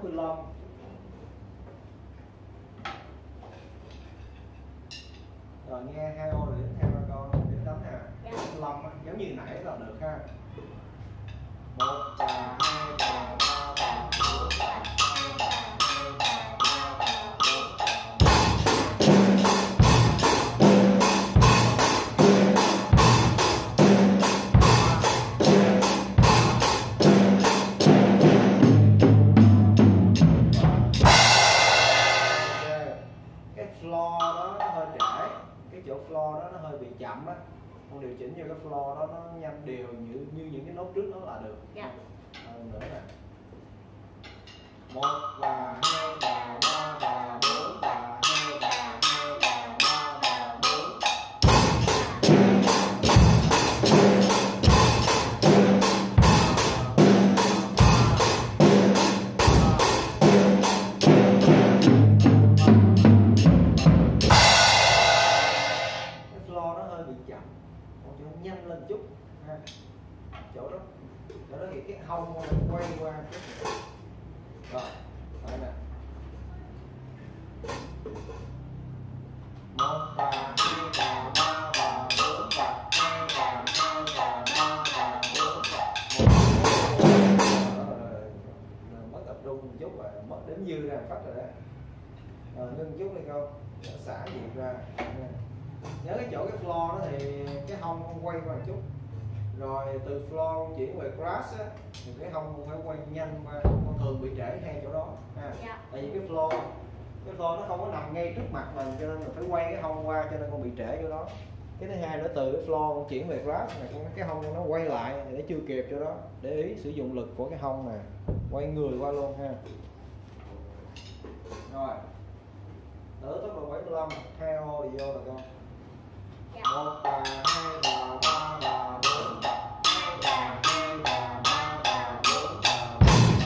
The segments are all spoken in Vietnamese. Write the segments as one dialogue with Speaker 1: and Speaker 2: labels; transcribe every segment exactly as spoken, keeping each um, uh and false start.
Speaker 1: mươi lăm. Rồi nghe hai ô rồi đến theo ba con đến đánh nè.
Speaker 2: Dạ.
Speaker 1: bảy mươi lăm giống như nãy là được ha. Một và hai và ba và bốn và hai và hai và ba và bốn và cái floor đó nó hơi trễ, cái chỗ floor đó nó hơi bị chậm á, con điều chỉnh vô cái floor đó nó nhanh đều như như những cái nốt trước đó là được.
Speaker 2: Dạ.
Speaker 1: À, nữa nè. Một và hai và ba và bốn và hai và hai và ba và bốn. Nhanh lên chút ha. Chỗ đó chỗ đó thì cái hông quay qua chút. Rồi đây nè, một và hai và ba và bốn và hai và hai và ba và bốn và mất tập trung một chút và mất đến dư ra phát rồi đó. Rồi ngưng chút đi câu, xả nhiệt ra. Nhớ cái chỗ cái floor đó thì cái hông quay qua một chút, rồi từ floor chuyển về crash á thì cái hông phải quay nhanh qua, con thường bị trễ ngay chỗ đó ha.
Speaker 2: Dạ.
Speaker 1: Tại vì cái floor cái floor nó không có nằm ngay trước mặt mình cho nên mình phải quay cái hông qua, cho nên con bị trễ chỗ đó. Cái thứ hai nữa, từ cái floor con chuyển về crash này cái hông nó quay lại thì nó chưa kịp chỗ đó, để ý sử dụng lực của cái hông nè, quay người qua luôn ha. Rồi tới tốc độ bảy mươi lăm, hai ô thì vô là con.
Speaker 2: Dạ.
Speaker 1: Một và hai và ba và bốn và hai và hai và ba và bốn và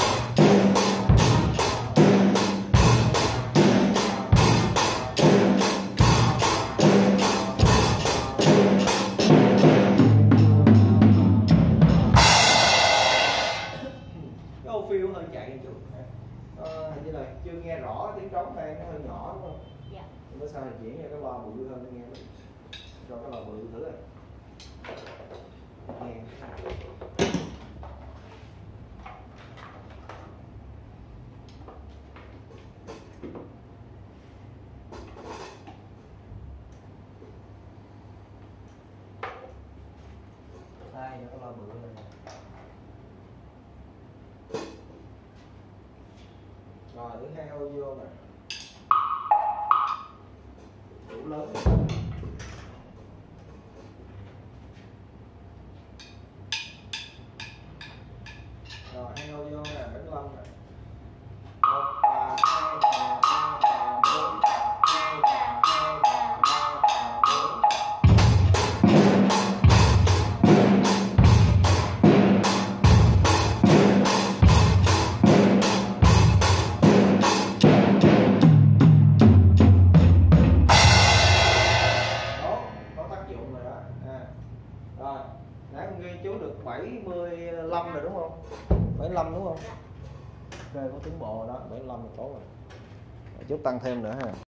Speaker 1: cái ô phiêu hơi chạy một chút. Ờ, hình như là chưa nghe rõ tiếng trống đây, nó hơi nhỏ đúng không?
Speaker 2: Dạ.
Speaker 1: Bữa sau thì chuyển cho cái loa bự hơn để nghe, cho cái loa bự thử rồi nghe. Đây cho cái loa bự này. Rồi thứ hai audio nè, đủ lớn. Rồi hai audio nè, bảy mươi lăm nè. Một và hai và ba và bốn và hai và hai và ba và bốn. Rồi, nãy con ghi chú được bảy mươi lăm rồi đúng không? bảy mươi lăm đúng không? Ok, có tiến bộ đó, bảy mươi lăm là tốt rồi. Chút tăng thêm nữa ha.